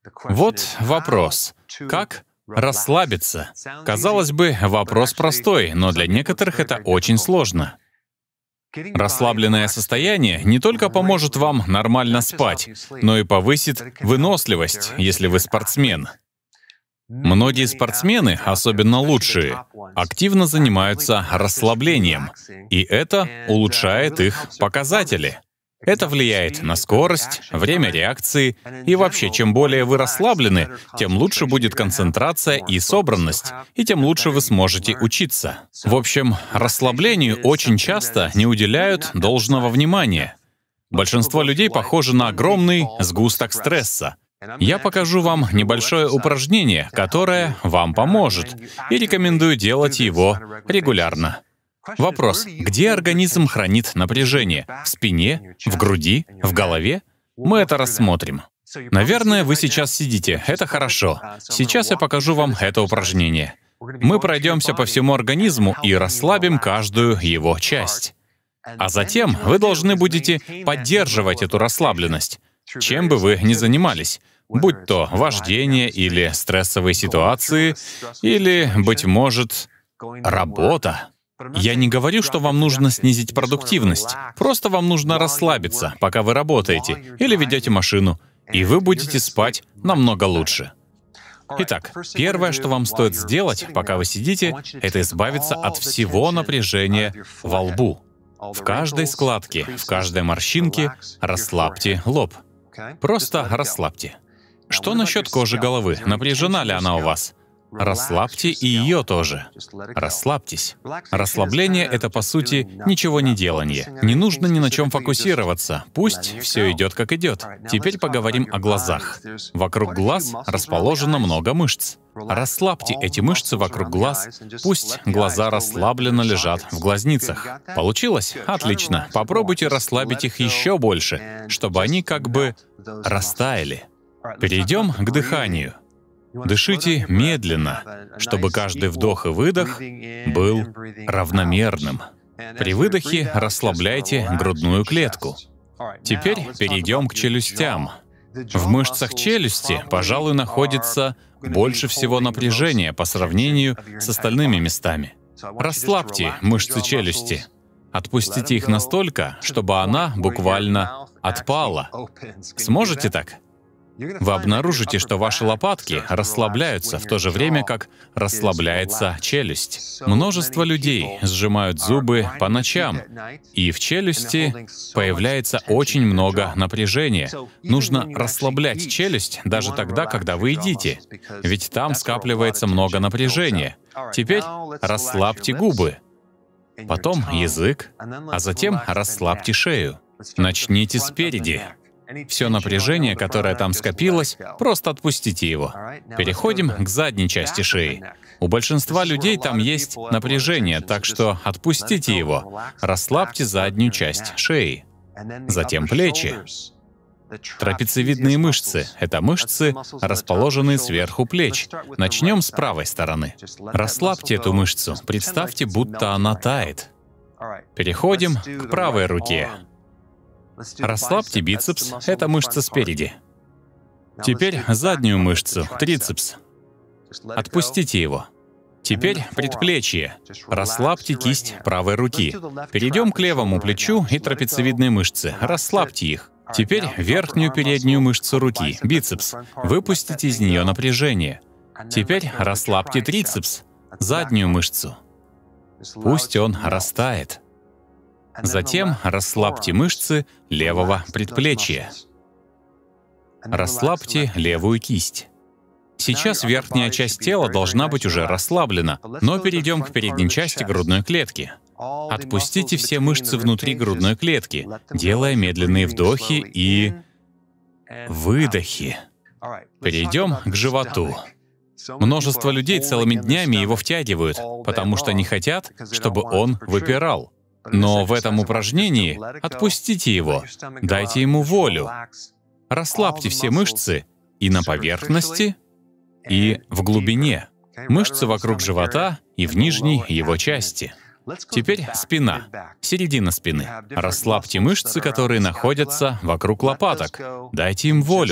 Вот вопрос. Как расслабиться? Казалось бы, вопрос простой, но для некоторых это очень сложно. Расслабленное состояние не только поможет вам нормально спать, но и повысит выносливость, если вы спортсмен. Многие спортсмены, особенно лучшие, активно занимаются расслаблением, и это улучшает их показатели. Это влияет на скорость, время реакции, и вообще, чем более вы расслаблены, тем лучше будет концентрация и собранность, и тем лучше вы сможете учиться. В общем, расслаблению очень часто не уделяют должного внимания. Большинство людей похожи на огромный сгусток стресса. Я покажу вам небольшое упражнение, которое вам поможет, и рекомендую делать его регулярно. Вопрос: где организм хранит напряжение? В спине? В груди? В голове? Мы это рассмотрим. Наверное, вы сейчас сидите. Это хорошо. Сейчас я покажу вам это упражнение. Мы пройдемся по всему организму и расслабим каждую его часть. А затем вы должны будете поддерживать эту расслабленность, чем бы вы ни занимались, будь то вождение или стрессовые ситуации, или, быть может, работа. Я не говорю, что вам нужно снизить продуктивность. Просто вам нужно расслабиться, пока вы работаете или ведете машину, и вы будете спать намного лучше. Итак, первое, что вам стоит сделать, пока вы сидите, это избавиться от всего напряжения во лбу. В каждой складке, в каждой морщинке расслабьте лоб. Просто расслабьте. Что насчет кожи головы? Напряжена ли она у вас? Расслабьте и ее тоже. Расслабьтесь. Расслабление — это, по сути, ничего не делание. Не нужно ни на чем фокусироваться. Пусть все идет как идет. Теперь поговорим о глазах. Вокруг глаз расположено много мышц. Расслабьте эти мышцы вокруг глаз. Пусть глаза расслабленно лежат в глазницах. Получилось? Отлично. Попробуйте расслабить их еще больше, чтобы они как бы растаяли. Перейдем к дыханию. Дышите медленно, чтобы каждый вдох и выдох был равномерным. При выдохе расслабляйте грудную клетку. Теперь перейдем к челюстям. В мышцах челюсти, пожалуй, находится больше всего напряжения по сравнению с остальными местами. Расслабьте мышцы челюсти. Отпустите их настолько, чтобы она буквально отпала. Сможете так? Вы обнаружите, что ваши лопатки расслабляются в то же время, как расслабляется челюсть. Множество людей сжимают зубы по ночам, и в челюсти появляется очень много напряжения. Нужно расслаблять челюсть даже тогда, когда вы едите, ведь там скапливается много напряжения. Теперь расслабьте губы, потом язык, а затем расслабьте шею. Начните спереди. Все напряжение, которое там скопилось, просто отпустите его. Переходим к задней части шеи. У большинства людей там есть напряжение, так что отпустите его. Расслабьте заднюю часть шеи. Затем плечи. Трапециевидные мышцы — это мышцы, расположенные сверху плеч. Начнем с правой стороны. Расслабьте эту мышцу, представьте, будто она тает. Переходим к правой руке. Расслабьте бицепс, это мышца спереди. Теперь заднюю мышцу, трицепс. Отпустите его. Теперь предплечье. Расслабьте кисть правой руки. Перейдем к левому плечу и трапециевидные мышцы. Расслабьте их. Теперь верхнюю переднюю мышцу руки, бицепс. Выпустите из нее напряжение. Теперь расслабьте трицепс, заднюю мышцу. Пусть он растает. Затем расслабьте мышцы левого предплечья. Расслабьте левую кисть. Сейчас верхняя часть тела должна быть уже расслаблена, но перейдем к передней части грудной клетки. Отпустите все мышцы внутри грудной клетки, делая медленные вдохи и выдохи. Перейдем к животу. Множество людей целыми днями его втягивают, потому что не хотят, чтобы он выпирал. Но в этом упражнении отпустите его, дайте ему волю. Расслабьте все мышцы и на поверхности, и в глубине. Мышцы вокруг живота и в нижней его части. Теперь спина, середина спины. Расслабьте мышцы, которые находятся вокруг лопаток. Дайте им волю.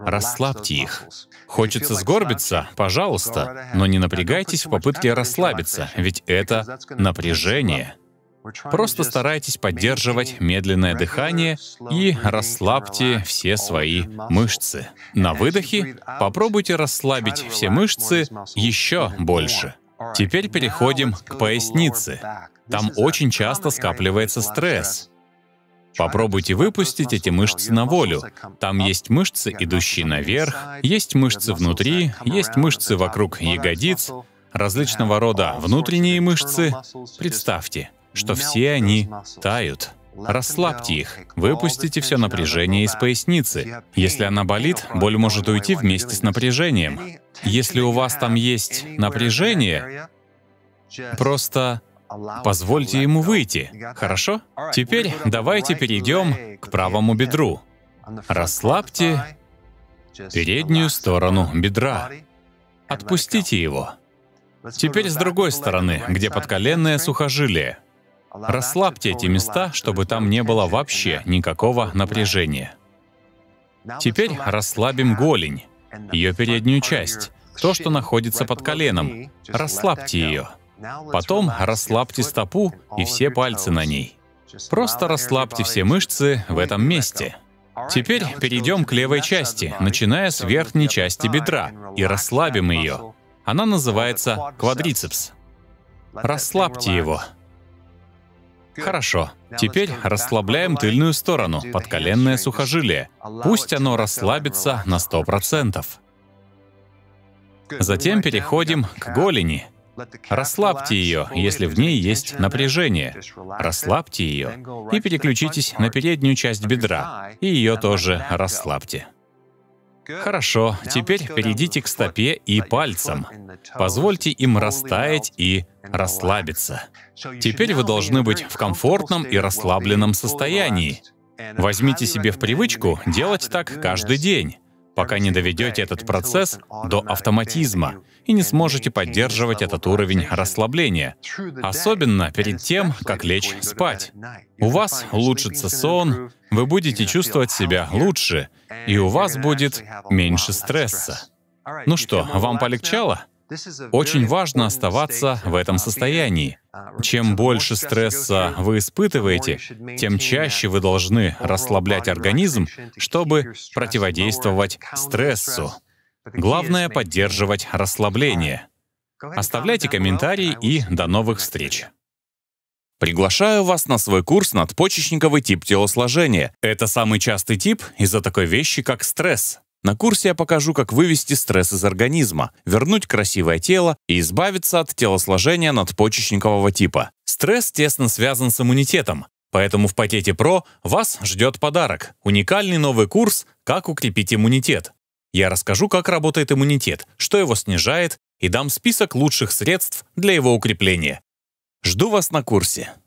расслабьте их. Хочется сгорбиться? Пожалуйста, но не напрягайтесь в попытке расслабиться, ведь это напряжение. Просто старайтесь поддерживать медленное дыхание и расслабьте все свои мышцы. На выдохе попробуйте расслабить все мышцы еще больше. Теперь переходим к пояснице. Там очень часто скапливается стресс. Попробуйте выпустить эти мышцы на волю. Там есть мышцы, идущие наверх, есть мышцы внутри, есть мышцы вокруг ягодиц, различного рода внутренние мышцы. Представьте, что все они тают. Расслабьте их, выпустите все напряжение из поясницы. Если она болит, боль может уйти вместе с напряжением. Если у вас там есть напряжение, просто позвольте ему выйти, хорошо? Теперь давайте перейдем к правому бедру. Расслабьте переднюю сторону бедра. Отпустите его. Теперь с другой стороны, где подколенное сухожилие. Расслабьте эти места, чтобы там не было вообще никакого напряжения. Теперь расслабим голень, ее переднюю часть, то, что находится под коленом. Расслабьте ее. Потом расслабьте стопу и все пальцы на ней. Просто расслабьте все мышцы в этом месте. Теперь перейдем к левой части, начиная с верхней части бедра, и расслабим ее. Она называется квадрицепс. Расслабьте его. Хорошо. Теперь расслабляем тыльную сторону, подколенное сухожилие. Пусть оно расслабится на 100%. Затем переходим к голени. Расслабьте ее, если в ней есть напряжение. Расслабьте ее и переключитесь на переднюю часть бедра, и ее тоже расслабьте. Хорошо, теперь перейдите к стопе и пальцам. Позвольте им растаять и расслабиться. Теперь вы должны быть в комфортном и расслабленном состоянии. Возьмите себе в привычку делать так каждый день, пока не доведете этот процесс до автоматизма и не сможете поддерживать этот уровень расслабления, особенно перед тем, как лечь спать. У вас улучшится сон, вы будете чувствовать себя лучше, и у вас будет меньше стресса. Ну что, вам полегчало? Очень важно оставаться в этом состоянии. Чем больше стресса вы испытываете, тем чаще вы должны расслаблять организм, чтобы противодействовать стрессу. Главное — поддерживать расслабление. Оставляйте комментарии и до новых встреч. Приглашаю вас на свой курс «Надпочечниковый тип телосложения». Это самый частый тип из-за такой вещи, как стресс. На курсе я покажу, как вывести стресс из организма, вернуть красивое тело и избавиться от телосложения надпочечникового типа. Стресс тесно связан с иммунитетом, поэтому в Пакете Про вас ждет подарок — уникальный новый курс «Как укрепить иммунитет». Я расскажу, как работает иммунитет, что его снижает, и дам список лучших средств для его укрепления. Жду вас на курсе.